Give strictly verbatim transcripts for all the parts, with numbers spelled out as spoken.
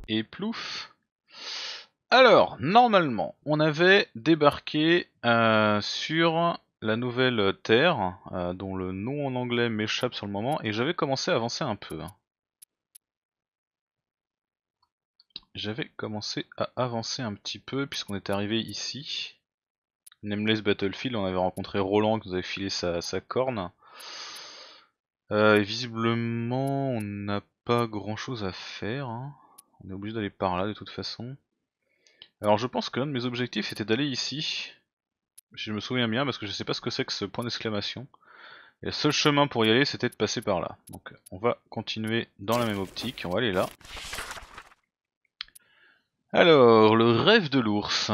Et plouf. Alors, normalement, on avait débarqué euh, sur la nouvelle Terre, euh, dont le nom en anglais m'échappe sur le moment, et j'avais commencé à avancer un peu. J'avais commencé à avancer un petit peu, puisqu'on était arrivé ici. Nameless Battlefield, on avait rencontré Roland qui nous avait filé sa, sa corne. Euh, et visiblement, on n'a pas grand chose à faire. Hein. On est obligé d'aller par là de toute façon. Alors je pense que l'un de mes objectifs était d'aller ici. Si je me souviens bien, parce que je sais pas ce que c'est que ce point d'exclamation. Et le seul chemin pour y aller, c'était de passer par là. Donc on va continuer dans la même optique, on va aller là. Alors, le rêve de l'ours.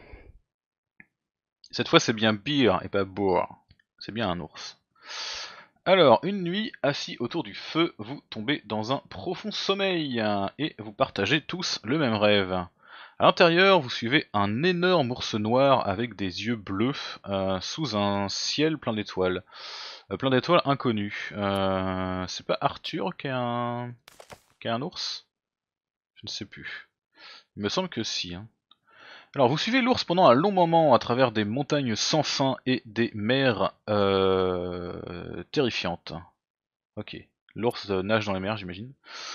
Cette fois c'est bien beer et pas boar. C'est bien un ours. Alors, une nuit, assis autour du feu, vous tombez dans un profond sommeil et vous partagez tous le même rêve. À l'intérieur, vous suivez un énorme ours noir avec des yeux bleus euh, sous un ciel plein d'étoiles. Euh, plein d'étoiles inconnues. Euh, C'est pas Arthur qui est un... qui est un ours? Je ne sais plus. Il me semble que si. Hein. Alors, vous suivez l'ours pendant un long moment à travers des montagnes sans fin et des mers euh, terrifiantes. Ok. L'ours nage dans les mers, j'imagine.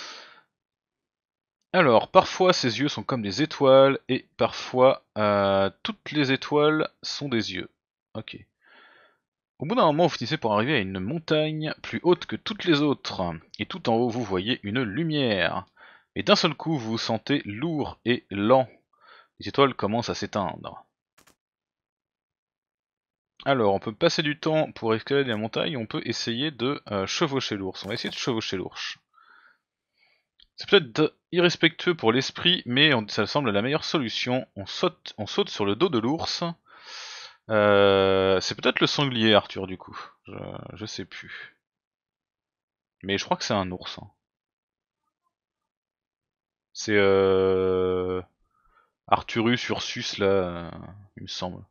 Alors, parfois ses yeux sont comme des étoiles, et parfois euh, toutes les étoiles sont des yeux. Ok. Au bout d'un moment, vous finissez par arriver à une montagne plus haute que toutes les autres, et tout en haut vous voyez une lumière. Et d'un seul coup, vous vous sentez lourd et lent. Les étoiles commencent à s'éteindre. Alors, on peut passer du temps pour escalader la montagne, on peut essayer de euh, chevaucher l'ours. On va essayer de chevaucher l'ours. C'est peut-être irrespectueux pour l'esprit, mais on, ça semble la meilleure solution. On saute, on saute sur le dos de l'ours. Euh, c'est peut-être le sanglier, Arthur, du coup. Je, je sais plus. Mais je crois que c'est un ours. Hein. C'est euh... Arthurus Ursus, là, euh, il me semble.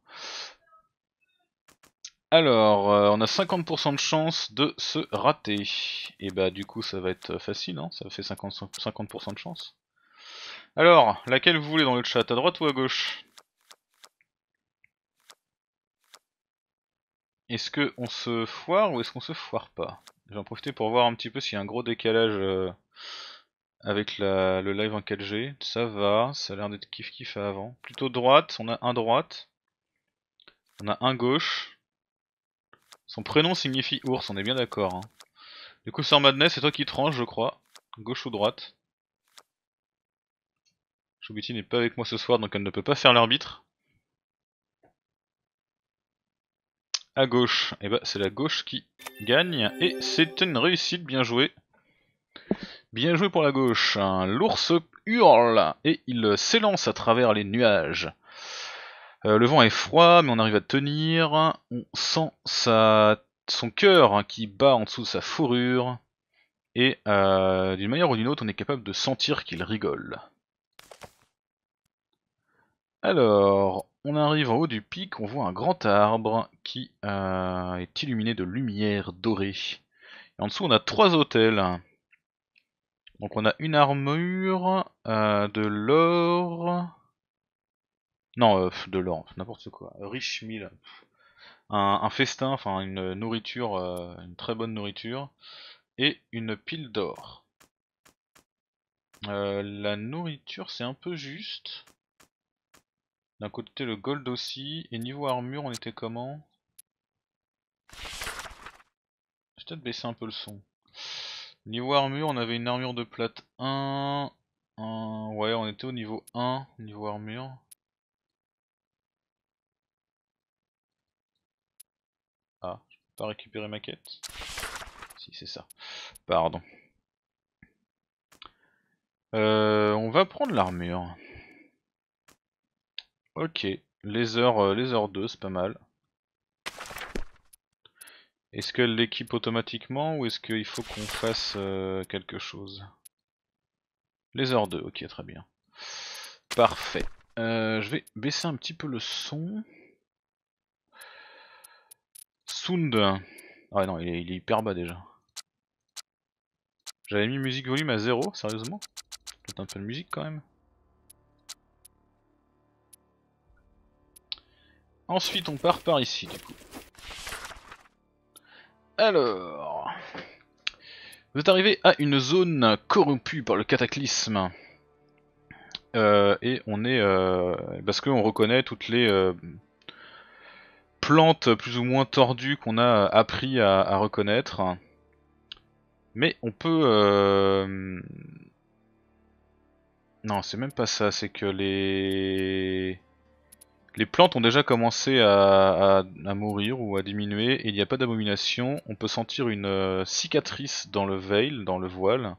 Alors, euh, on a cinquante pour cent de chance de se rater. Et bah du coup ça va être facile, hein, ça fait cinquante pour cent de chance. Alors, laquelle vous voulez dans le chat, à droite ou à gauche? Est-ce que on se foire ou est-ce qu'on se foire pas? Je vais en profiter pour voir un petit peu s'il y a un gros décalage euh, avec la, le live en quatre G. Ça va, ça a l'air d'être kiff kiff à avant. Plutôt droite, on a un droite. On a un gauche. Son prénom signifie ours, on est bien d'accord. Hein. Du coup, Sir Madness, c'est toi qui tranches, je crois. Gauche ou droite? Chobiti n'est pas avec moi ce soir, donc elle ne peut pas faire l'arbitre. À gauche, et bah c'est la gauche qui gagne, et c'est une réussite, bien joué. Bien joué pour la gauche. L'ours hurle, et il s'élance à travers les nuages. Euh, le vent est froid, mais on arrive à tenir. On sent sa... son cœur hein, qui bat en dessous de sa fourrure. Et euh, d'une manière ou d'une autre, on est capable de sentir qu'il rigole. Alors, on arrive en haut du pic, on voit un grand arbre qui euh, est illuminé de lumière dorée. Et en dessous, on a trois hôtels. Donc on a une armure, euh, de l'or... Non, euh, de l'or, n'importe quoi. Rich meal. Un, un festin, enfin une nourriture, euh, une très bonne nourriture. Et une pile d'or. Euh, la nourriture, c'est un peu juste. D'un côté, le gold aussi. Et niveau armure, on était comment? Je vais peut-être baisser un peu le son. Niveau armure, on avait une armure de plate un. un... Ouais, on était au niveau un, niveau armure. Ah, je peux pas récupérer ma quête? Si, c'est ça. Pardon. Euh, on va prendre l'armure. Ok. Laser, euh, laser deux, c'est pas mal. Est-ce qu'elle l'équipe automatiquement ou est-ce qu'il faut qu'on fasse euh, quelque chose? Laser deux, ok, très bien. Parfait. Euh, je vais baisser un petit peu le son. Sound. Ah non, il est, il est hyper bas déjà. J'avais mis musique volume à zéro, sérieusement? un peu de musique quand même. Ensuite on part par ici du coup. Alors... Vous êtes arrivé à une zone corrompue par le cataclysme. Euh, et on est... Euh, parce qu'on reconnaît toutes les... Euh, plantes plus ou moins tordues qu'on a appris à, à reconnaître. Mais on peut... Euh... Non, c'est même pas ça, c'est que les... Les plantes ont déjà commencé à, à, à mourir ou à diminuer et il n'y a pas d'abomination. On peut sentir une euh, cicatrice dans le veil, dans le voile.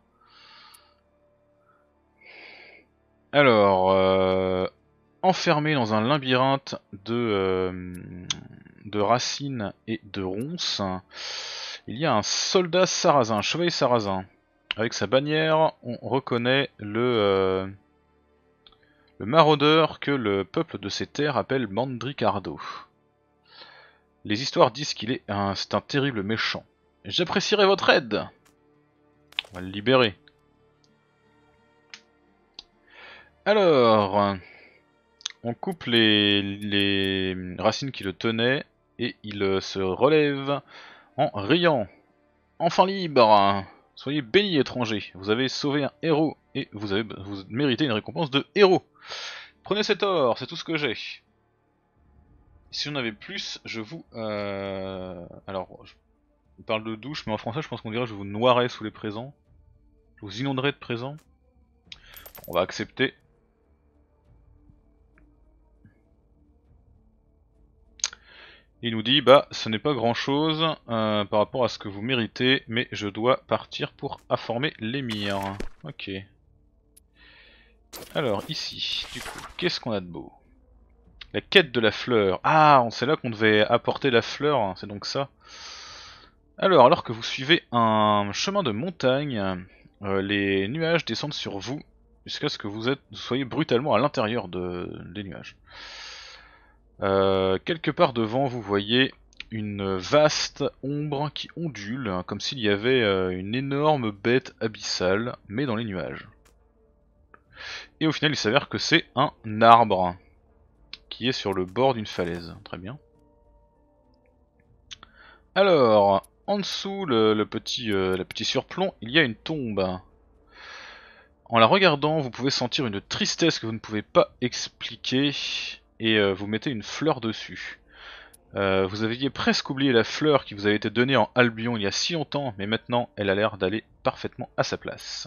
Alors, euh, enfermé dans un labyrinthe de, euh, de racines et de ronces, il y a un soldat sarrasin, un chevalier sarrasin. Avec sa bannière, on reconnaît le, euh, le maraudeur que le peuple de ces terres appelle Mandricardo. Les histoires disent qu'il est un, c'est un terrible méchant. J'apprécierais votre aide. On va le libérer. Alors, on coupe les, les racines qui le tenaient et il se relève en riant. Enfin libre. Soyez bénis, étrangers. Vous avez sauvé un héros et vous avez vous méritez une récompense de héros. Prenez cet or, c'est tout ce que j'ai. Si on avait plus, je vous... Euh... Alors, je... on parle de douche, mais en français, je pense qu'on dirait je vous noirais sous les présents. Je vous inonderai de présents. On va accepter. Il nous dit, bah, ce n'est pas grand chose euh, par rapport à ce que vous méritez, mais je dois partir pour informer l'émir. Ok. Alors, ici, du coup, qu'est-ce qu'on a de beau? La quête de la fleur. Ah, c'est là qu'on devait apporter la fleur, hein, c'est donc ça. Alors, alors que vous suivez un chemin de montagne, euh, les nuages descendent sur vous, jusqu'à ce que vous, êtes, vous soyez brutalement à l'intérieur de, des nuages. Euh, quelque part devant, vous voyez une vaste ombre qui ondule, comme s'il y avait euh, une énorme bête abyssale, mais dans les nuages. Et au final, il s'avère que c'est un arbre qui est sur le bord d'une falaise. Très bien. Alors, en dessous, le, le petit, euh, le petit surplomb, il y a une tombe. En la regardant, vous pouvez sentir une tristesse que vous ne pouvez pas expliquer, et euh, vous mettez une fleur dessus. Euh, vous aviez presque oublié la fleur qui vous avait été donnée en Albion il y a si longtemps, mais maintenant elle a l'air d'aller parfaitement à sa place.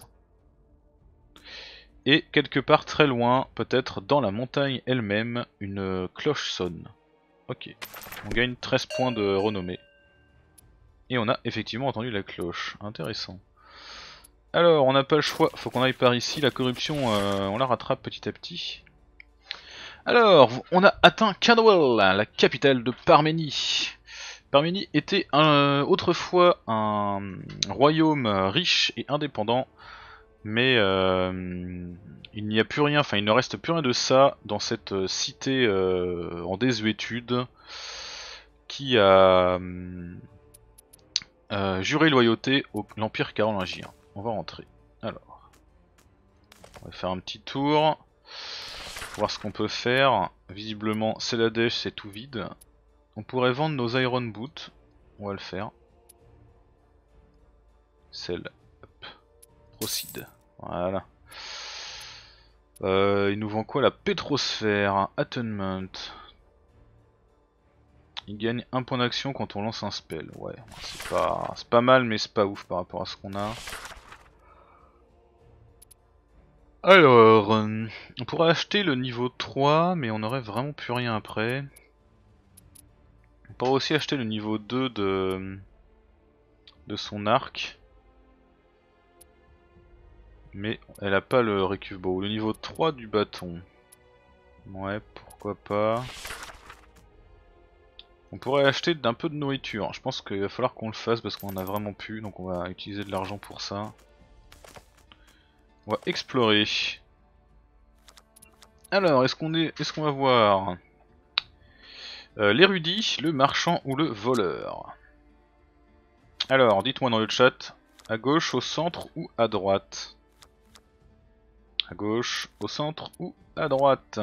Et quelque part très loin, peut-être dans la montagne elle-même, une cloche sonne. Ok, on gagne treize points de renommée. Et on a effectivement entendu la cloche, intéressant. Alors, on n'a pas le choix, faut qu'on aille par ici, la corruption, euh, on la rattrape petit à petit. Alors, on a atteint Cadwell, la capitale de Parménie. Parménie était un, autrefois un royaume riche et indépendant, mais euh, il n'y a plus rien, enfin il ne reste plus rien de ça dans cette cité euh, en désuétude qui a euh, juré loyauté à l'Empire carolingien. On va rentrer. Alors, on va faire un petit tour, voir ce qu'on peut faire. Visiblement, c'est la dèche, c'est tout vide. On pourrait vendre nos Iron Boots. On va le faire. Celle. Hop. Proceed. Voilà. Euh, il nous vend quoi? La pétrosphère. Attunement. Il gagne un point d'action quand on lance un spell. Ouais, c'est pas, c'est pas mal, mais c'est pas ouf par rapport à ce qu'on a. Alors, euh, on pourrait acheter le niveau trois, mais on aurait vraiment plus rien après. On pourrait aussi acheter le niveau deux de, de son arc. Mais elle a pas le récuve bow. Le niveau trois du bâton. Ouais, pourquoi pas. On pourrait acheter d'un peu de nourriture. Je pense qu'il va falloir qu'on le fasse parce qu'on en a vraiment plus. Donc on va utiliser de l'argent pour ça. On va explorer. Alors, est-ce qu'on est, est-ce qu'on va voir euh, l'érudit, le marchand ou le voleur? Alors, dites-moi dans le chat, à gauche, au centre ou à droite? À gauche, au centre ou à droite?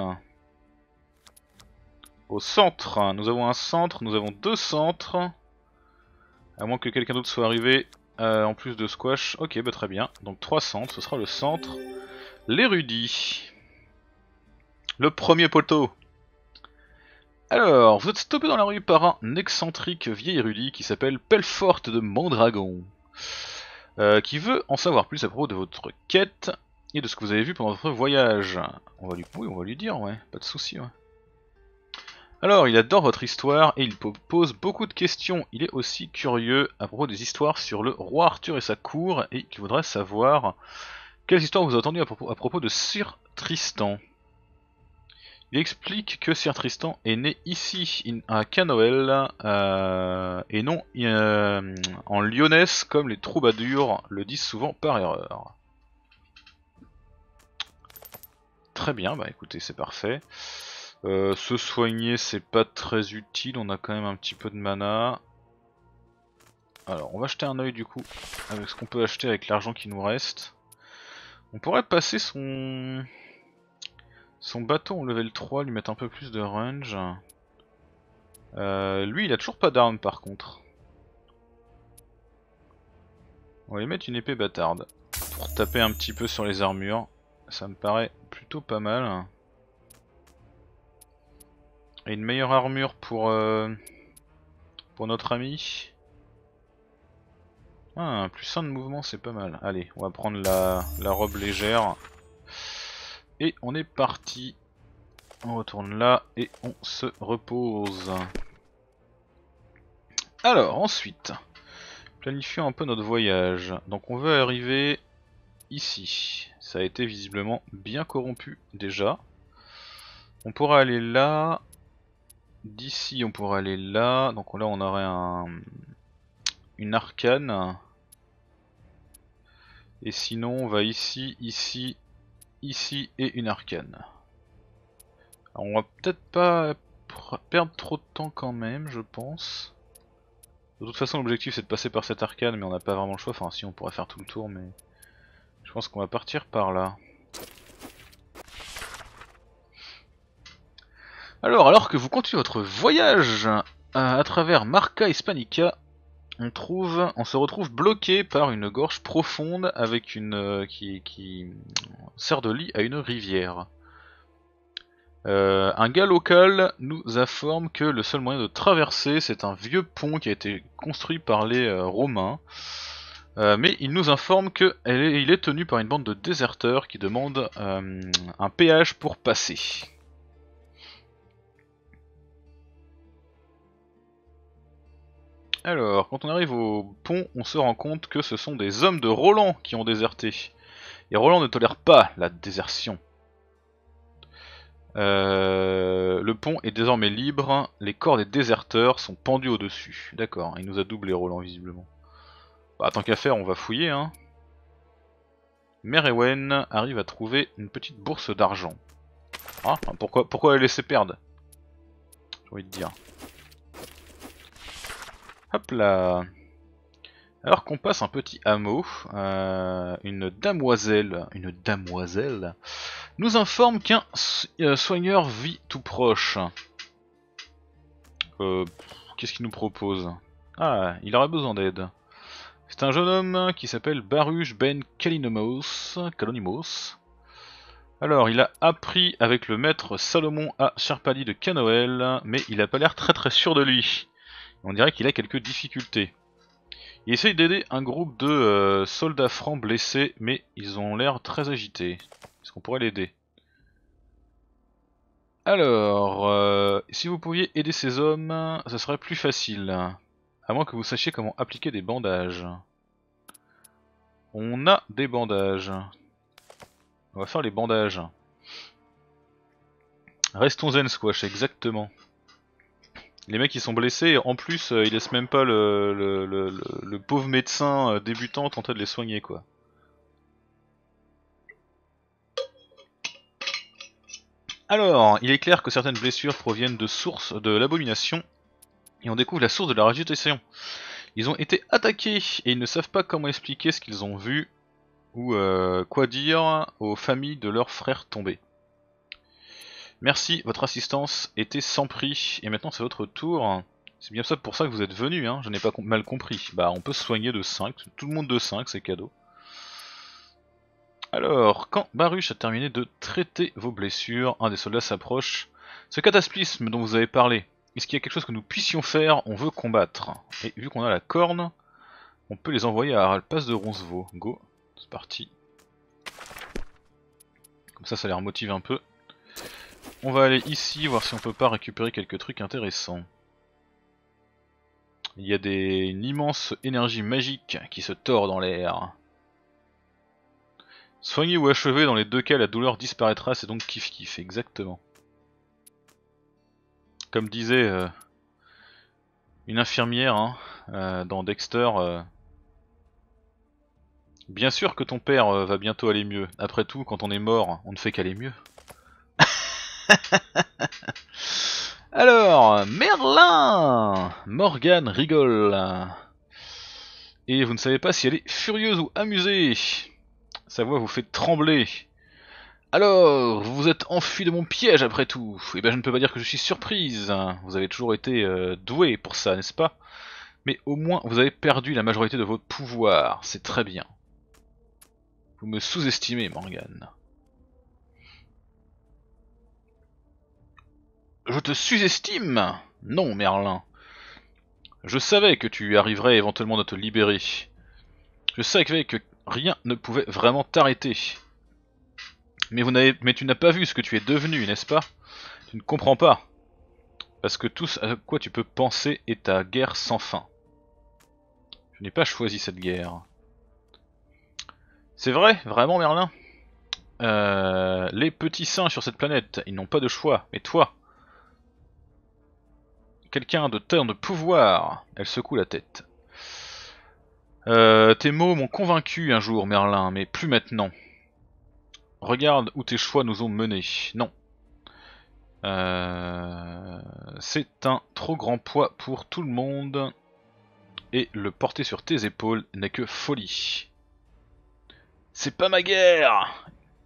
Au centre. Nous avons un centre, nous avons deux centres. À moins que quelqu'un d'autre soit arrivé euh, en plus de Squash. Ok, bah très bien. Donc trois centres, ce sera le centre. L'érudit. Le premier poteau. Alors, vous êtes stoppé dans la rue par un excentrique vieil érudit qui s'appelle Pelforte de Mondragon. Euh, qui veut en savoir plus à propos de votre quête et de ce que vous avez vu pendant votre voyage. On va lui, oui, on va lui dire, ouais, pas de souci. Ouais. Alors, il adore votre histoire et il pose beaucoup de questions. Il est aussi curieux à propos des histoires sur le roi Arthur et sa cour et il voudrait savoir quelles histoires vous avez entendues à propos, à propos de Sir Tristan. Il explique que Sir Tristan est né ici, in, à Canoël, euh, et non euh, en lyonnaise comme les troubadours le disent souvent par erreur. Très bien, bah écoutez, c'est parfait. Euh, se soigner, c'est pas très utile, on a quand même un petit peu de mana. Alors, on va jeter un oeil du coup, avec ce qu'on peut acheter avec l'argent qui nous reste. On pourrait passer son... Son bâton au level trois, lui mettre un peu plus de range. Euh, lui il a toujours pas d'arme par contre. On va lui mettre une épée bâtarde. Pour taper un petit peu sur les armures. Ça me paraît plutôt pas mal. Et une meilleure armure pour, euh, pour notre ami. Ah, plus un de mouvement c'est pas mal. Allez, on va prendre la, la robe légère. Et on est parti. On retourne là et on se repose. Alors ensuite, planifions un peu notre voyage. Donc on veut arriver ici. Ça a été visiblement bien corrompu déjà. On pourra aller là. D'ici on pourra aller là. Donc là on aurait un, une arcane. Et sinon on va ici, ici, ici et une arcane. Alors, on va peut-être pas perdre trop de temps quand même, je pense. De toute façon l'objectif c'est de passer par cette arcane, mais on n'a pas vraiment le choix. Enfin si, on pourrait faire tout le tour, mais je pense qu'on va partir par là. Alors, alors que vous continuez votre voyage euh, à travers Marca Hispanica, on trouve, on se retrouve bloqué par une gorge profonde avec une euh, qui, qui sert de lit à une rivière. Euh, un gars local nous informe que le seul moyen de traverser, c'est un vieux pont qui a été construit par les euh, Romains. Euh, mais il nous informe qu'il est, est tenu par une bande de déserteurs qui demandent euh, un péage pour passer. Alors, quand on arrive au pont, on se rend compte que ce sont des hommes de Roland qui ont déserté. Et Roland ne tolère pas la désertion. Euh, le pont est désormais libre, les corps des déserteurs sont pendus au-dessus. D'accord, il nous a doublé Roland visiblement. Bah, tant qu'à faire, on va fouiller. Hein. Merewen arrive à trouver une petite bourse d'argent. Ah, pourquoi, pourquoi la laisser perdre? J'ai envie de dire. Hop là. Alors qu'on passe un petit hameau, euh, une damoiselle, une damoiselle, nous informe qu'un euh, soigneur vit tout proche. Euh, Qu'est-ce qu'il nous propose? Ah, il aurait besoin d'aide. C'est un jeune homme qui s'appelle Baruch Ben Kalonimos. Kalonimos. Alors, il a appris avec le maître Salomon à Sherpali de Canoël, mais il a pas l'air très très sûr de lui. On dirait qu'il a quelques difficultés. Il essaye d'aider un groupe de euh, soldats francs blessés, mais ils ont l'air très agités. Est-ce qu'on pourrait l'aider? Alors, euh, si vous pouviez aider ces hommes, ça serait plus facile. À moins que vous sachiez comment appliquer des bandages. On a des bandages. On va faire les bandages. Restons zen squash, exactement. Les mecs ils sont blessés, en plus euh, ils laissent même pas le, le, le, le, le pauvre médecin euh, débutant tenter de les soigner quoi. Alors, il est clair que certaines blessures proviennent de sources de l'abomination, et on découvre la source de leur agitation. Ils ont été attaqués, et ils ne savent pas comment expliquer ce qu'ils ont vu. Ou euh, quoi dire aux familles de leurs frères tombés. Merci, votre assistance était sans prix. Et maintenant c'est votre tour. C'est bien ça pour ça que vous êtes venu, hein, je n'ai pas com mal compris. Bah on peut se soigner de cinq, tout le monde de cinq, c'est cadeau. Alors, quand Baruch a terminé de traiter vos blessures, un des soldats s'approche. Ce cataclysme dont vous avez parlé, est-ce qu'il y a quelque chose que nous puissions faire? On veut combattre. Et vu qu'on a la corne, on peut les envoyer à Aralpas de Roncevaux. Go, c'est parti. Comme ça, ça les remotive un peu. On va aller ici, voir si on peut pas récupérer quelques trucs intéressants. Il y a des... une immense énergie magique qui se tord dans l'air. Soigner ou achever, dans les deux cas la douleur disparaîtra, c'est donc kiff kiff, exactement. Comme disait euh, une infirmière hein, euh, dans Dexter, euh, bien sûr que ton père euh, va bientôt aller mieux. Après tout, quand on est mort, on ne fait qu'aller mieux. Alors, Merlin! Morgane rigole. Et vous ne savez pas si elle est furieuse ou amusée. Sa voix vous fait trembler. Alors, vous vous êtes enfui de mon piège après tout. Eh ben je ne peux pas dire que je suis surprise. Vous avez toujours été euh, doué pour ça, n'est-ce pas? Mais au moins vous avez perdu la majorité de votre pouvoir, c'est très bien. Vous me sous-estimez, Morgane. Je te sous-estime? Non, Merlin. Je savais que tu arriverais éventuellement à te libérer. Je savais que rien ne pouvait vraiment t'arrêter. Mais, vous n'avez, mais tu n'as pas vu ce que tu es devenu, n'est-ce pas? Tu ne comprends pas. Parce que tout ce à quoi tu peux penser est ta guerre sans fin. Je n'ai pas choisi cette guerre. C'est vrai, vraiment, Merlin? euh, Les petits saints sur cette planète, ils n'ont pas de choix. Mais toi, quelqu'un de tant de pouvoir. Elle secoue la tête. Euh, tes mots m'ont convaincu un jour, Merlin, mais plus maintenant. Regarde où tes choix nous ont menés. Non. Euh, c'est un trop grand poids pour tout le monde. Et le porter sur tes épaules n'est que folie. C'est pas ma guerre!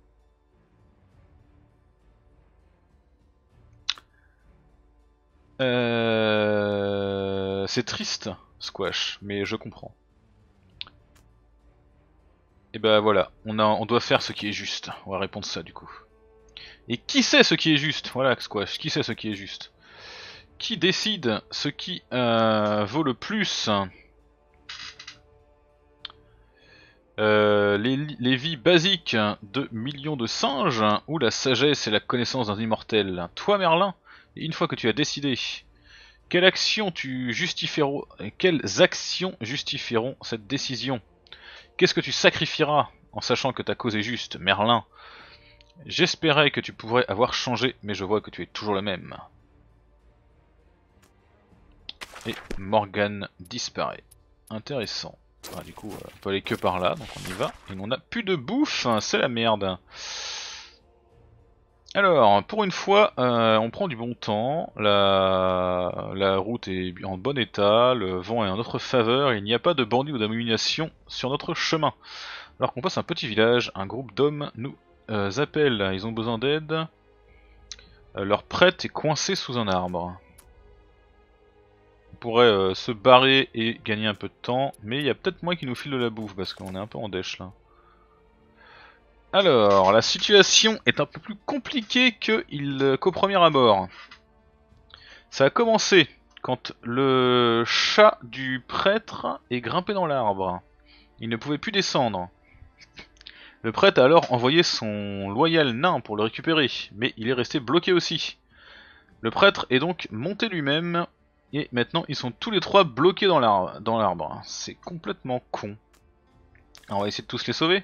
Euh... C'est triste, Squash, mais je comprends. Et bah voilà, on, a, on doit faire ce qui est juste. On va répondre ça du coup. Et qui sait ce qui est juste? Voilà, Squash, qui sait ce qui est juste? Qui décide ce qui euh, vaut le plus? euh, les, les vies basiques de millions de singes ou la sagesse et la connaissance d'un immortel? Toi, Merlin, une fois que tu as décidé, quelle action tu justifieras, quelles actions justifieront cette décision? Qu'est-ce que tu sacrifieras en sachant que ta cause est juste, Merlin? J'espérais que tu pourrais avoir changé, mais je vois que tu es toujours le même. Et Morgane disparaît. Intéressant. Ah, du coup, on peut aller que par là, donc on y va. Et on n'a plus de bouffe, c'est la merde. Alors, pour une fois, euh, on prend du bon temps, la... la route est en bon état, le vent est en notre faveur, et il n'y a pas de bandits ou d'amunition sur notre chemin. Alors qu'on passe un petit village, un groupe d'hommes nous euh, appelle, ils ont besoin d'aide. Euh, leur prêtre est coincé sous un arbre. On pourrait euh, se barrer et gagner un peu de temps, mais il y a peut-être moi qui nous file de la bouffe, parce qu'on est un peu en dèche là. Alors, la situation est un peu plus compliquée qu'au premier abord. Ça a commencé quand le chat du prêtre est grimpé dans l'arbre. Il ne pouvait plus descendre. Le prêtre a alors envoyé son loyal nain pour le récupérer, mais il est resté bloqué aussi. Le prêtre est donc monté lui-même, et maintenant ils sont tous les trois bloqués dans l'arbre. C'est complètement con. Alors, on va essayer de tous les sauver.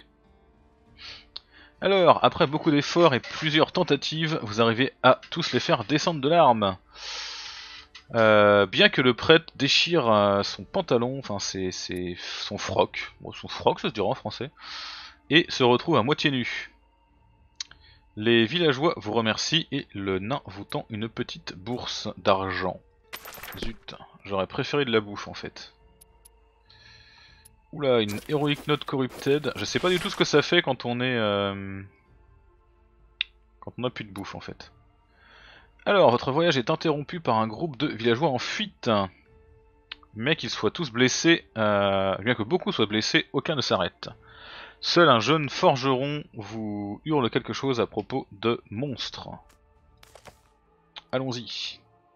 Alors, après beaucoup d'efforts et plusieurs tentatives, vous arrivez à tous les faire descendre de l'arbre. Euh, bien que le prêtre déchire euh, son pantalon, enfin c'est son froc, bon, son froc ça se dirait en français, et se retrouve à moitié nu. Les villageois vous remercient et le nain vous tend une petite bourse d'argent. Zut, j'aurais préféré de la bouffe en fait. Oula, une Heroic Note Corrupted. Je sais pas du tout ce que ça fait quand on est... Euh... Quand on a plus de bouffe en fait. Alors, votre voyage est interrompu par un groupe de villageois en fuite. Mais qu'ils soient tous blessés, euh... bien que beaucoup soient blessés, aucun ne s'arrête. Seul un jeune forgeron vous hurle quelque chose à propos de monstres. Allons-y.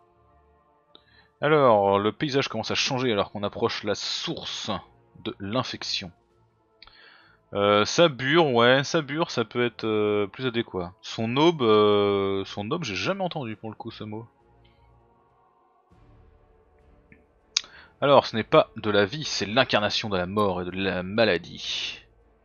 Alors, le paysage commence à changer alors qu'on approche la source de l'infection. Euh, sa bure, ouais, sa bure, ça peut être euh, plus adéquat. Son aube, euh, son aube, j'ai jamais entendu pour le coup ce mot. Alors, ce n'est pas de la vie, c'est l'incarnation de la mort et de la maladie.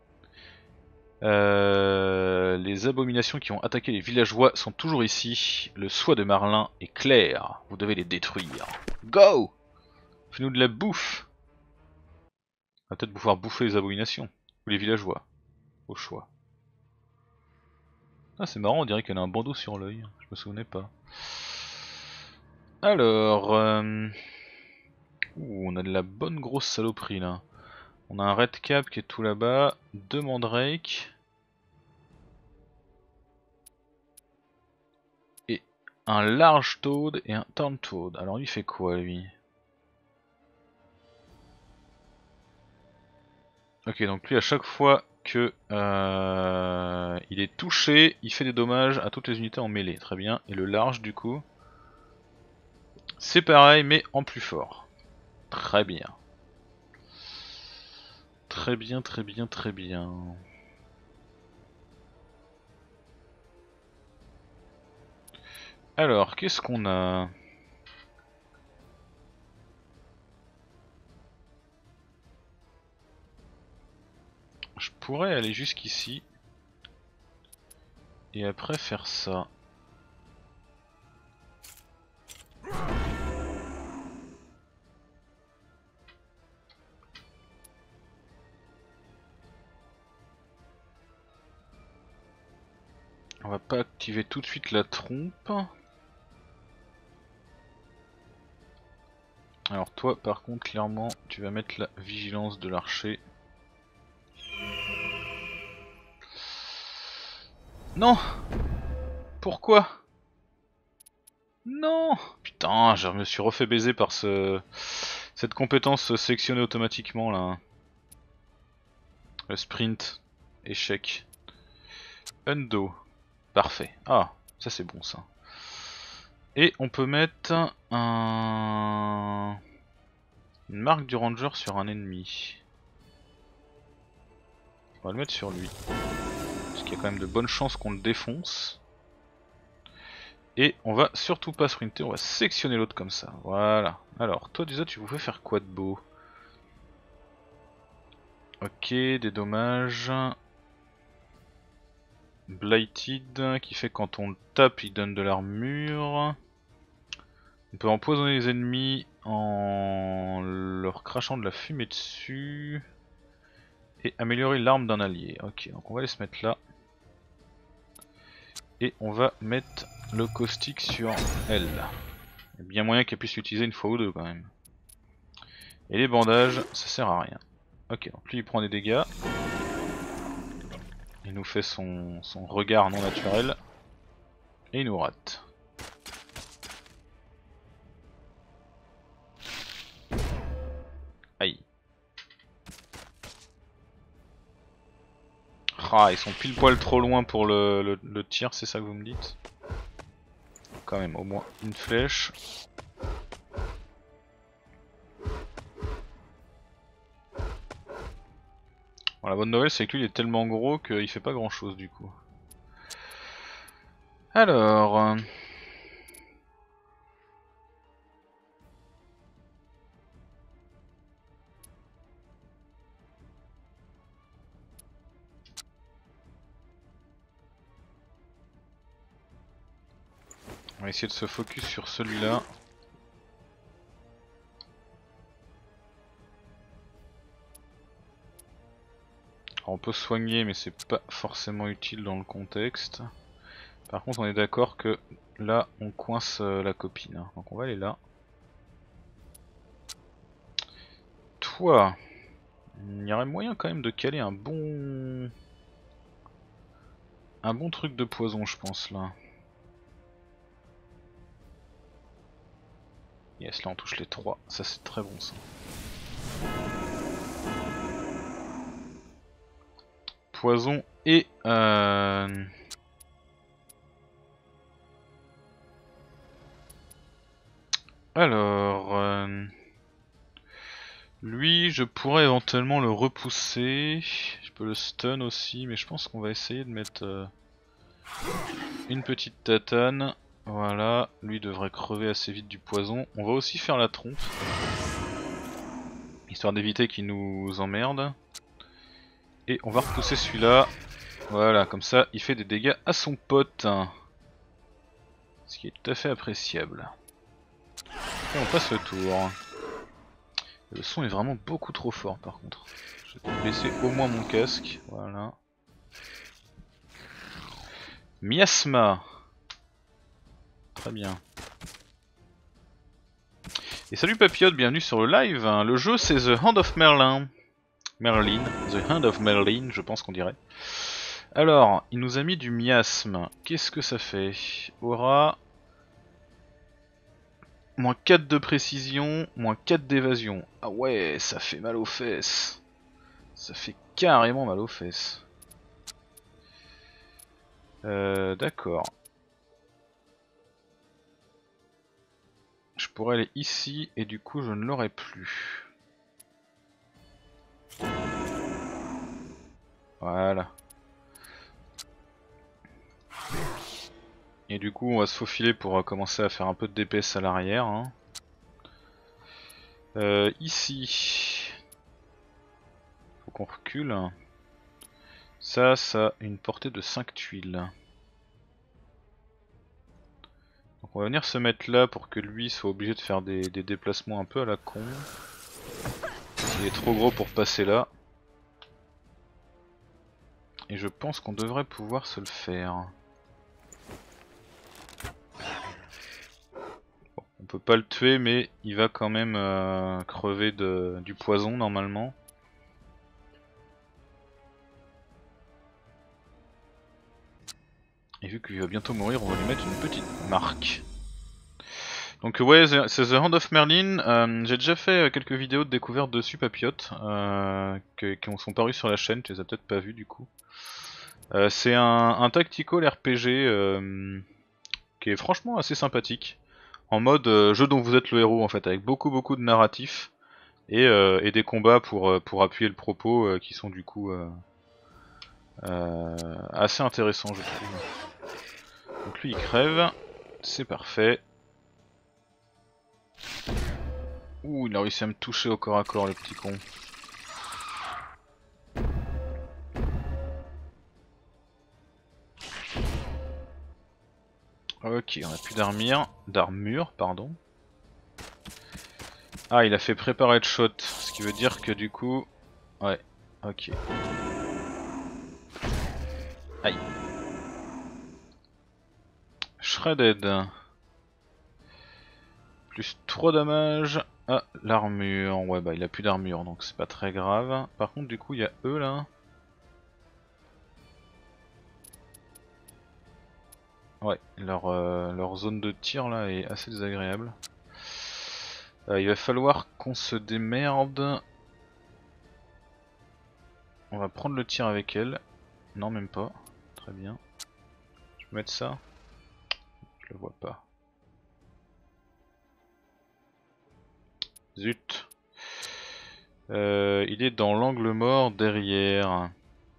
Euh, les abominations qui ont attaqué les villageois sont toujours ici. Le soie de Marlin est clair. Vous devez les détruire. Go! Fais-nous de la bouffe. On va peut-être pouvoir bouffer les abominations. Ou les villageois. Au choix. Ah, c'est marrant, on dirait qu'elle a un bandeau sur l'œil. Je me souvenais pas. Alors... Euh... Ouh, on a de la bonne grosse saloperie là. On a un red cap qui est tout là-bas. Deux mandrakes. Et un large toad et un turn toad. Alors lui fait quoi lui? Ok, donc lui à chaque fois que euh, il est touché, il fait des dommages à toutes les unités en mêlée. Très bien. Et le large du coup, c'est pareil mais en plus fort. Très bien. Très bien, très bien, très bien. Alors, qu'est-ce qu'on a? Je pourrais aller jusqu'ici. Et après faire ça. On va pas activer tout de suite la trompe. Alors toi par contre clairement tu vas mettre la vigilance de l'archer. Non! Pourquoi? Non! Putain, je me suis refait baiser par ce... cette compétence sélectionnée automatiquement là. Le sprint. Échec. Undo. Parfait. Ah, ça c'est bon ça. Et on peut mettre un... une marque du ranger sur un ennemi. On va le mettre sur lui. Parce qu'il y a quand même de bonnes chances qu'on le défonce. Et on va surtout pas sprinter, on va sectionner l'autre comme ça. Voilà. Alors, toi déjà tu voulais faire quoi de beau? Ok, des dommages. Blighted, qui fait quand on le tape il donne de l'armure. On peut empoisonner les ennemis en leur crachant de la fumée dessus. Et améliorer l'arme d'un allié. Ok, donc on va aller se mettre là. Et on va mettre le caustique sur elle. Il y a bien moyen qu'elle puisse l'utiliser une fois ou deux quand même. Et les bandages, ça sert à rien. Ok, donc lui il prend des dégâts. Il nous fait son, son regard non naturel. Et il nous rate. Aïe. Ah, ils sont pile poil trop loin pour le, le, le tir, c'est ça que vous me dites? Quand même, au moins une flèche. Bon, la bonne nouvelle c'est que lui il est tellement gros qu'il fait pas grand chose du coup. Alors... On va essayer de se focus sur celui-là. On peut soigner mais c'est pas forcément utile dans le contexte. Par contre on est d'accord que là on coince la copine. Donc on va aller là. Toi, Il y aurait moyen quand même de caler un bon... Un bon truc de poison, je pense, là. Yes, là on touche les trois, ça c'est très bon ça. Poison et... Euh... Alors... Euh... Lui, je pourrais éventuellement le repousser. Je peux le stun aussi, mais je pense qu'on va essayer de mettre euh, une petite tatane. Voilà, lui devrait crever assez vite du poison. On va aussi faire la trompe, histoire d'éviter qu'il nous emmerde. Et on va repousser celui-là. Voilà, comme ça il fait des dégâts à son pote. Ce qui est tout à fait appréciable. Et on passe le tour. Le son est vraiment beaucoup trop fort par contre. Je vais baisser au moins mon casque. Voilà. Miasma. Très bien. Et salut Papillote, bienvenue sur le live. Le jeu c'est The Hand of Merlin. Merlin. The Hand of Merlin, je pense qu'on dirait. Alors, il nous a mis du miasme. Qu'est-ce que ça fait? Aura... moins quatre de précision, moins quatre d'évasion. Ah ouais, ça fait mal aux fesses. Ça fait carrément mal aux fesses. Euh, d'accord. Je pourrais aller ici et du coup je ne l'aurai plus. Voilà. Et du coup on va se faufiler pour commencer à faire un peu de D P S à l'arrière. Hein. Euh, ici, faut qu'on recule. Ça, ça a une portée de cinq tuiles. Donc on va venir se mettre là pour que lui soit obligé de faire des, des déplacements un peu à la con. Il est trop gros pour passer là. Et je pense qu'on devrait pouvoir se le faire. Bon, on peut pas le tuer mais il va quand même euh, crever de, du poison normalement. Et vu qu'il va bientôt mourir, on va lui mettre une petite marque. Donc ouais, c'est The Hand of Merlin. Euh, J'ai déjà fait quelques vidéos de découverte dessus, Papillote, euh, qui, qui sont parues sur la chaîne, tu les as peut-être pas vues du coup. Euh, c'est un, un tactical R P G euh, qui est franchement assez sympathique. En mode euh, jeu dont vous êtes le héros en fait, avec beaucoup beaucoup de narratifs et, euh, et des combats pour, pour appuyer le propos euh, qui sont du coup euh, euh, assez intéressants je trouve. Donc lui il crève, c'est parfait. Ouh, il a réussi à me toucher au corps à corps le petit con. Ok, on a plus d'armure, d'armure, pardon. Ah, il a fait préparer le shot, ce qui veut dire que du coup... Ouais, ok. Aïe. Shredded. Plus trois dommages à l'armure. Ouais bah il a plus d'armure donc c'est pas très grave. Par contre du coup il y a eux là. Ouais, leur, euh, leur zone de tir là est assez désagréable. Euh, il va falloir qu'on se démerde. On va prendre le tir avec elle. Non même pas. Très bien. Je peux mettre ça. Je le vois pas. Zut. Euh, il est dans l'angle mort derrière.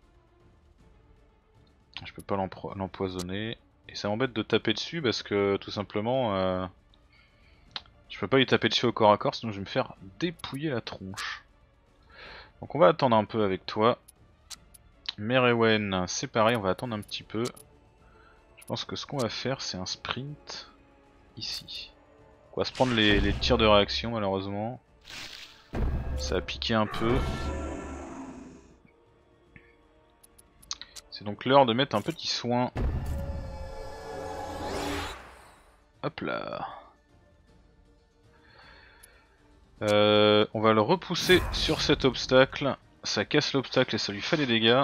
Je peux pas l'empoisonner. Et ça m'embête de taper dessus parce que tout simplement euh, je peux pas lui taper dessus au corps à corps sinon je vais me faire dépouiller la tronche. Donc on va attendre un peu avec toi. Merewen, c'est pareil, on va attendre un petit peu. Je pense que ce qu'on va faire c'est un sprint ici. On va se prendre les, les tirs de réaction malheureusement. Ça a piqué un peu. C'est donc l'heure de mettre un petit soin. Hop là. Euh, on va le repousser sur cet obstacle ça casse l'obstacle et ça lui fait des dégâts.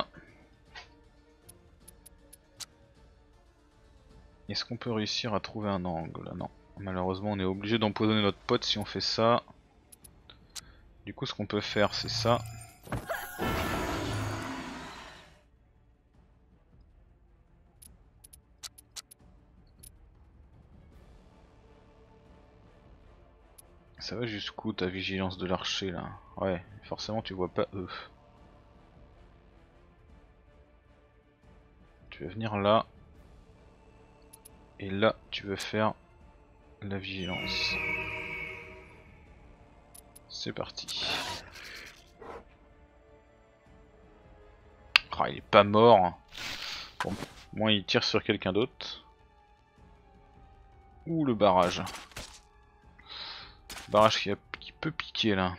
Est-ce qu'on peut réussir à trouver un angle? Non. Malheureusement on est obligé d'empoisonner notre pote si on fait ça. Du coup ce qu'on peut faire c'est ça. Ça va jusqu'où ta vigilance de l'archer là? Ouais, forcément tu vois pas eux. Tu vas venir là. Et là tu veux faire la vigilance. C'est parti. Oh, il est pas mort. Bon, au moins il tire sur quelqu'un d'autre. Ouh le barrage. Barrage qui, a, qui peut piquer là.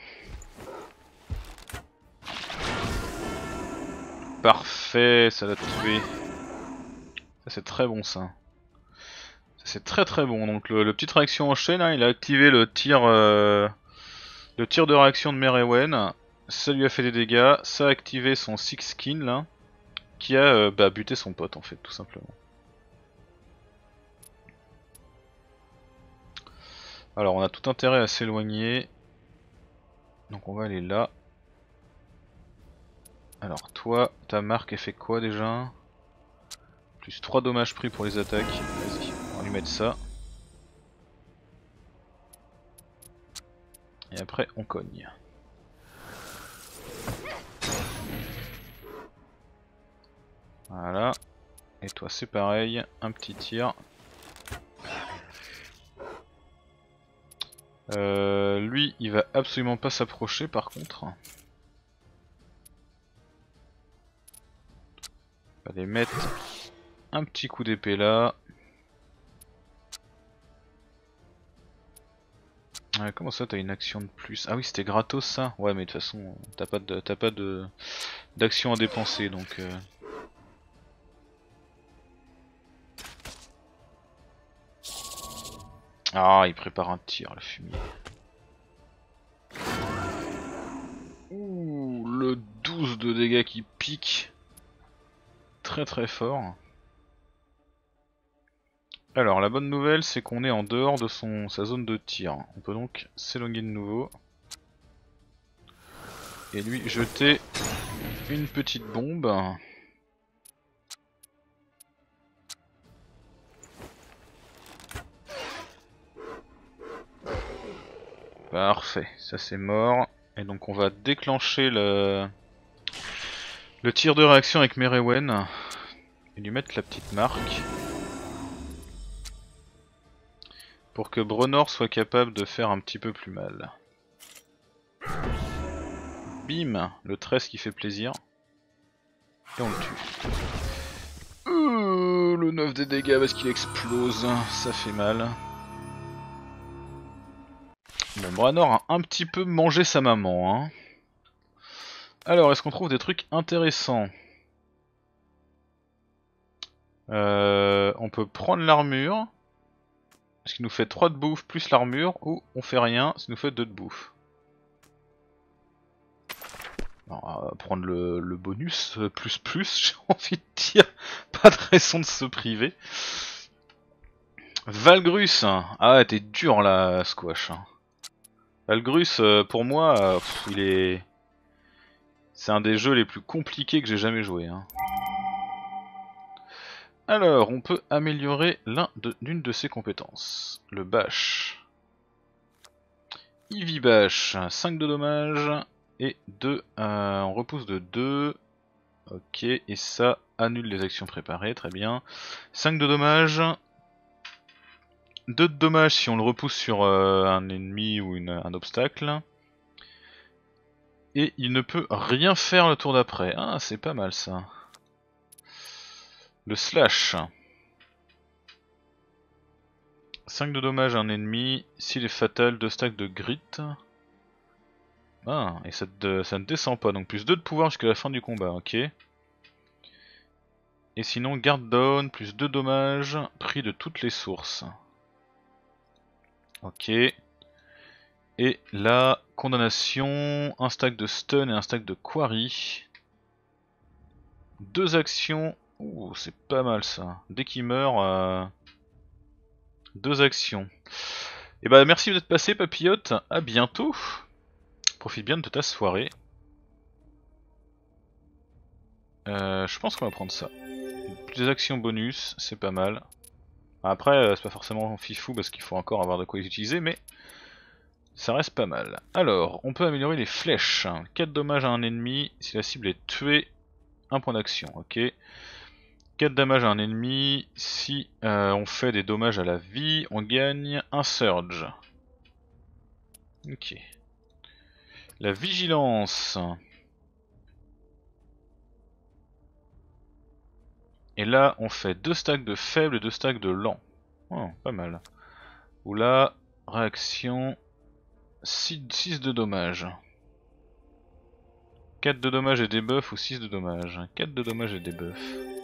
Parfait, ça l'a tué. Ça c'est très bon ça. Ça c'est très très bon. Donc le, le petite réaction en chaîne, hein, il a activé le tir, euh, le tir de réaction de Merewen. Ça lui a fait des dégâts. Ça a activé son Six Skin là, qui a euh, bah, buté son pote en fait tout simplement. Alors on a tout intérêt à s'éloigner. Donc on va aller là. Alors toi, ta marque elle fait quoi déjà? Plus trois dommages pris pour les attaques. Vas-y, on va lui mettre ça. Et après on cogne. Voilà. Et toi c'est pareil, un petit tir. Euh, lui il va absolument pas s'approcher par contre. On va aller mettre un petit coup d'épée là. Ouais, comment ça t'as une action de plus? Ah oui c'était gratos ça? Ouais mais de toute façon t'as pas de t'as pas de d'action à dépenser donc euh... Ah il prépare un tir le fumier. Ouh le douze de dégâts qui pique. Très très fort. Alors la bonne nouvelle c'est qu'on est en dehors de son sa zone de tir. On peut donc s'éloigner de nouveau. Et lui jeter une petite bombe. Parfait, ça c'est mort. Et donc on va déclencher le, le tir de réaction avec Merewen. Et lui mettre la petite marque. Pour que Brenor soit capable de faire un petit peu plus mal. Bim, le treize qui fait plaisir. Et on le tue. Euh, le neuf des dégâts parce qu'il explose, ça fait mal. Bon, Brenor a un petit peu mangé sa maman. Hein. Alors, est-ce qu'on trouve des trucs intéressants? euh, On peut prendre l'armure. Ce qui nous fait trois de bouffe plus l'armure, ou on fait rien, ça nous fait deux de bouffe. Alors, on va prendre le, le bonus, euh, plus plus, j'ai envie de dire, pas de raison de se priver. Valgrus, ah ouais, t'es dur là, Squash. Valgrus, euh, pour moi, euh, pff, il est... C'est un des jeux les plus compliqués que j'ai jamais joué. Hein. Alors, on peut améliorer l'un de, d'une de ses compétences. Le bash. Ivy bash, cinq de dommages et deux, euh, on repousse de deux. Ok, et ça annule les actions préparées, très bien. cinq de dommages. deux de dommages si on le repousse sur euh, un ennemi ou une, un obstacle. Et il ne peut rien faire le tour d'après. Ah, c'est pas mal ça. Le slash. cinq de dommages à un ennemi. S'il est fatal, deux stacks de grit. Ah, et ça, de, ça ne descend pas. Donc plus deux de pouvoir jusqu'à la fin du combat, ok. Et sinon, guard down, plus deux dommages, pris de toutes les sources. Ok. Et là, condamnation, un stack de stun et un stack de quarry. Deux actions, ouh c'est pas mal ça. Dès qu'il meurt, euh... deux actions. Et bah merci d'être passé papillote, à bientôt. Profite bien de ta soirée. Euh, je pense qu'on va prendre ça. Des actions bonus, c'est pas mal. Après, euh, c'est pas forcément fifou parce qu'il faut encore avoir de quoi les utiliser, mais ça reste pas mal. Alors, on peut améliorer les flèches. quatre dommages à un ennemi si la cible est tuée, un point d'action, ok. quatre dommages à un ennemi si euh, on fait des dommages à la vie, on gagne un surge. Ok. La vigilance. Et là, on fait deux stacks de faible et deux stacks de lent. Oh, pas mal. Ou là, réaction, six de dommages. quatre de dommages et debuff ou six de dommages. quatre de dommages et debuff.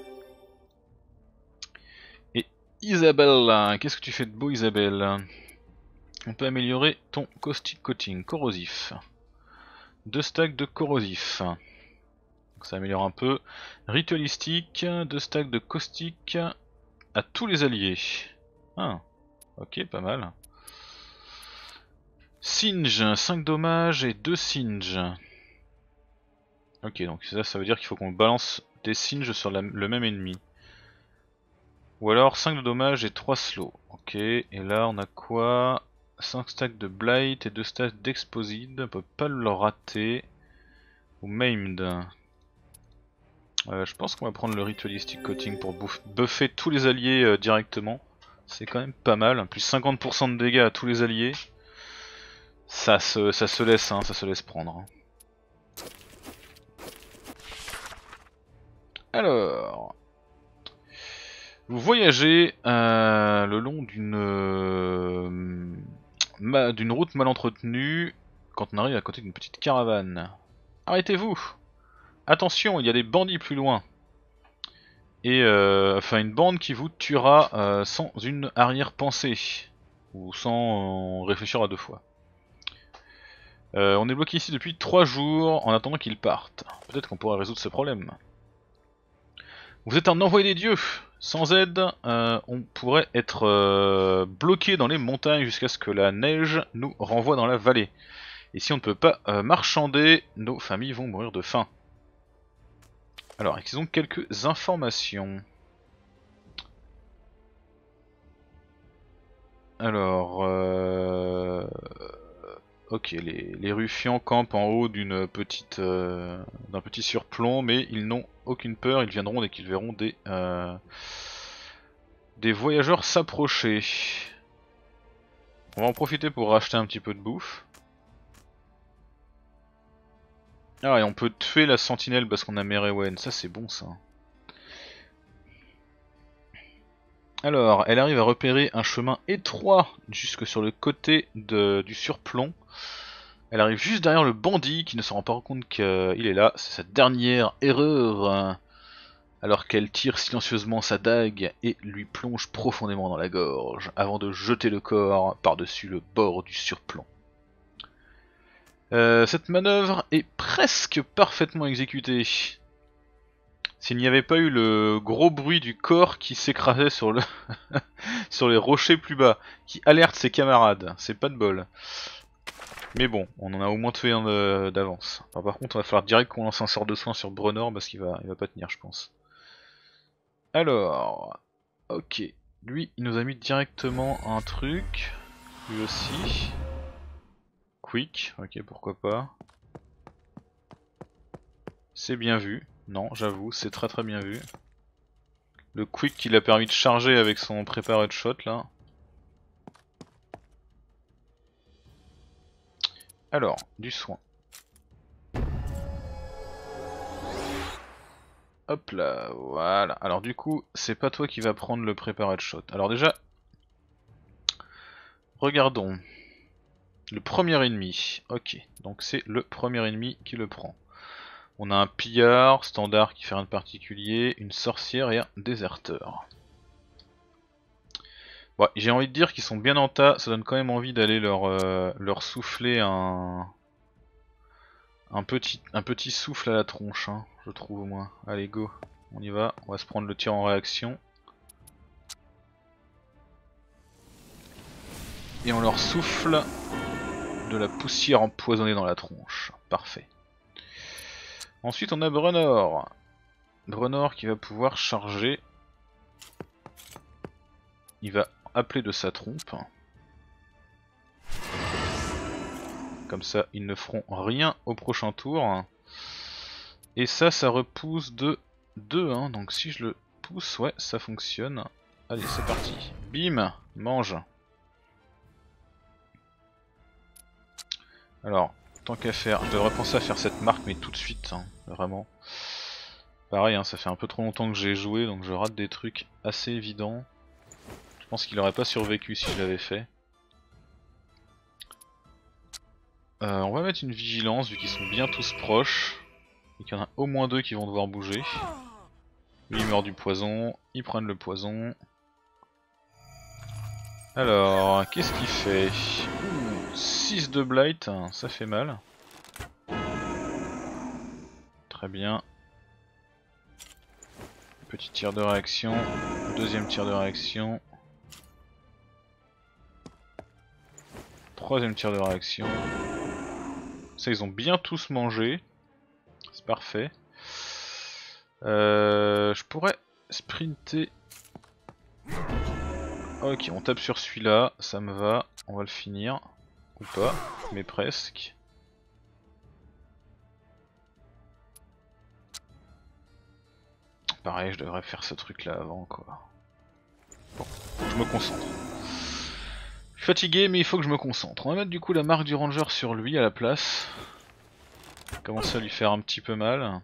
Et Isabelle, qu'est-ce que tu fais de beau Isabelle? On peut améliorer ton caustic coating, corrosif. deux stacks de corrosif. Donc ça améliore un peu. Ritualistique, deux stacks de caustique à tous les alliés. Ah, ok, pas mal. Singe, cinq dommages et deux singes. Ok, donc ça, ça veut dire qu'il faut qu'on balance des singes sur la, le même ennemi. Ou alors cinq de dommages et trois slow. Ok, et là on a quoi? cinq stacks de blight et deux stacks d'exposed. On peut pas le rater. Ou maimed. Euh, je pense qu'on va prendre le ritualistic coating pour buffer tous les alliés euh, directement. C'est quand même pas mal. Plus cinquante pour cent de dégâts à tous les alliés. Ça se, ça se laisse, hein, ça se laisse prendre. Alors, vous voyagez euh, le long d'une euh, d'une route mal entretenue quand on arrive à côté d'une petite caravane. Arrêtez-vous! Attention, il y a des bandits plus loin. Et euh, enfin une bande qui vous tuera euh, sans une arrière-pensée. Ou sans euh, réfléchir à deux fois. Euh, on est bloqué ici depuis trois jours en attendant qu'ils partent. Peut-être qu'on pourra résoudre ce problème. Vous êtes un envoyé des dieux. Sans aide, euh, on pourrait être euh, bloqué dans les montagnes jusqu'à ce que la neige nous renvoie dans la vallée. Et si on ne peut pas euh, marchander, nos familles vont mourir de faim. Alors, ils ont quelques informations. Alors, euh... ok, les, les ruffians campent en haut d'une petite, euh, d'un petit surplomb, mais ils n'ont aucune peur. Ils viendront dès qu'ils verront des, euh, des voyageurs s'approcher. On va en profiter pour racheter un petit peu de bouffe. Ah, et on peut tuer la sentinelle parce qu'on a Merewen, ça c'est bon ça. Alors, elle arrive à repérer un chemin étroit jusque sur le côté de, du surplomb. Elle arrive juste derrière le bandit qui ne se rend pas compte qu'il est là. C'est sa dernière erreur. Alors qu'elle tire silencieusement sa dague et lui plonge profondément dans la gorge avant de jeter le corps par-dessus le bord du surplomb. Euh, cette manœuvre est presque parfaitement exécutée. S'il n'y avait pas eu le gros bruit du corps qui s'écrasait sur le sur les rochers plus bas, qui alerte ses camarades, c'est pas de bol. Mais bon, on en a au moins tué un d'avance. Enfin, par contre, on va falloir direct qu'on lance un sort de soin sur Brunor parce qu'il va, il va pas tenir, je pense. Alors, ok, lui, il nous a mis directement un truc, lui aussi. Quick, ok, pourquoi pas. C'est bien vu. Non, j'avoue, c'est très très bien vu. Le quick qui l'a permis de charger avec son préparé de shot là. Alors, du soin. Hop là, voilà. Alors du coup, c'est pas toi qui va prendre le préparé de shot. Alors déjà, regardons. Le premier ennemi. Ok, donc c'est le premier ennemi qui le prend. On a un pillard, standard qui fait rien de particulier, une sorcière et un déserteur. Ouais, j'ai envie de dire qu'ils sont bien en tas, ça donne quand même envie d'aller leur, euh, leur souffler un, Un petit, un petit souffle à la tronche, hein, je trouve au moins. Allez go, on y va, on va se prendre le tir en réaction. Et on leur souffle de la poussière empoisonnée dans la tronche. Parfait. Ensuite on a Brunor. Brunor qui va pouvoir charger. Il va appeler de sa trompe. Comme ça ils ne feront rien au prochain tour. Et ça, ça repousse de deux, hein, donc si je le pousse, ouais, ça fonctionne. Allez, c'est parti. Bim, mange. Alors, tant qu'à faire, je devrais penser à faire cette marque, mais tout de suite, hein, vraiment. Pareil, hein, ça fait un peu trop longtemps que j'ai joué, donc je rate des trucs assez évidents. Je pense qu'il aurait pas survécu si je l'avais fait. Euh, on va mettre une vigilance, vu qu'ils sont bien tous proches. Et qu'il y en a au moins deux qui vont devoir bouger. Lui il meurt du poison, ils prennent le poison. Alors, qu'est-ce qu'il fait? Ouh, six de blight, ça fait mal. Très bien. Petit tir de réaction, deuxième tir de réaction. Troisième tir de réaction. Ça, ils ont bien tous mangé. C'est parfait. Euh, je pourrais sprinter. Ok, on tape sur celui-là, ça me va. On va le finir. Ou pas, mais presque. Pareil, je devrais faire ce truc là avant quoi. Bon, faut que je me concentre. Je suis fatigué, mais il faut que je me concentre. On va mettre du coup la marque du ranger sur lui à la place. Commencer à lui faire un petit peu mal.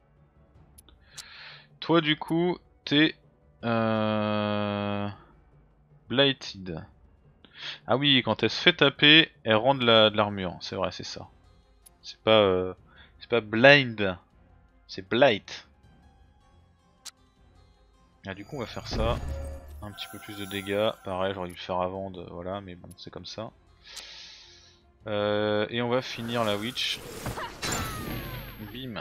Toi du coup, t'es... Euh... Blighted. Ah oui, quand elle se fait taper, elle rend de l'armure. La, c'est vrai, c'est ça. C'est pas... Euh... C'est pas blind. C'est blight. Ah, du coup on va faire ça. Un petit peu plus de dégâts. Pareil, j'aurais dû le faire avant, de... voilà, mais bon, c'est comme ça. Euh, et on va finir la witch. Bim.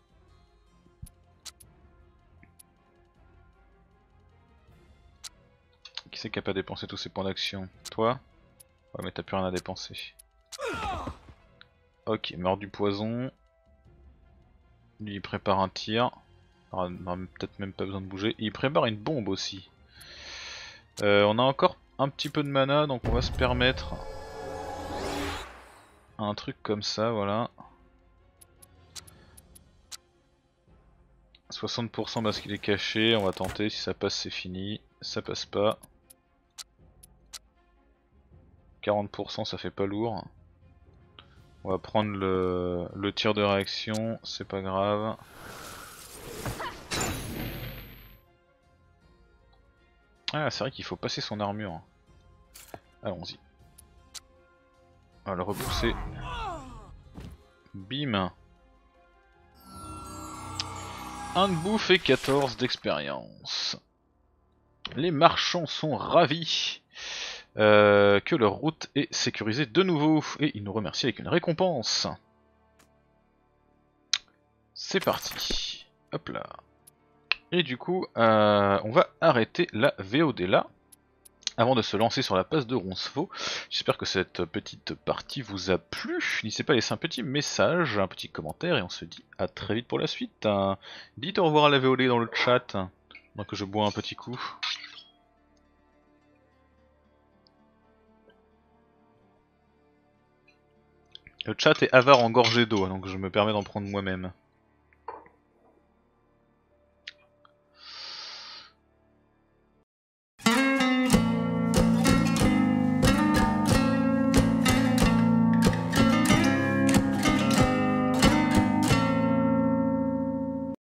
Qui c'est qui a pas dépensé tous ses points d'action? Toi? Ouais, mais t'as plus rien à dépenser. Ok, meurt du poison. Lui il prépare un tir. On a peut-être même pas besoin de bouger. Et il prépare une bombe aussi. Euh, on a encore un petit peu de mana, donc on va se permettre un truc comme ça, voilà. soixante pour cent parce qu'il est caché, on va tenter, si ça passe c'est fini, ça passe pas. quarante pour cent ça fait pas lourd. On va prendre le, le tir de réaction, c'est pas grave. Ah c'est vrai qu'il faut passer son armure. Allons-y. On va le repousser. Bim. un de bouffe et quatorze d'expérience. Les marchands sont ravis euh, que leur route est sécurisée de nouveau et ils nous remercient avec une récompense. C'est parti. Hop là. Et du coup, euh, on va arrêter la V O D là. Avant de se lancer sur la passe de Roncevaux, j'espère que cette petite partie vous a plu. N'hésitez pas à laisser un petit message, un petit commentaire et on se dit à très vite pour la suite. Dites au revoir à la V O D dans le chat, moi que je bois un petit coup. Le chat est avare en gorgée d'eau, donc je me permets d'en prendre moi-même.